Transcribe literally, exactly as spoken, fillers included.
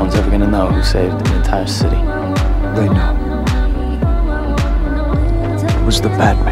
one's ever gonna know who saved an entire city. They know. It was the Batman.